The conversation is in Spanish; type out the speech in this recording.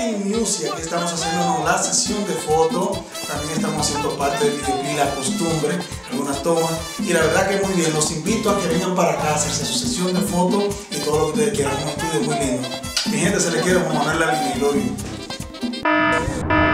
en Music, aquí estamos haciendo la sesión de fotos, también estamos haciendo parte del videoclip La Costumbre, algunas tomas, y la verdad que muy bien. Los invito a que vengan para acá a hacerse su sesión de fotos y todo lo que ustedes quieran, un estudio muy lindo. Mi gente, se les quiere, como Manuel Lalini, lo digo.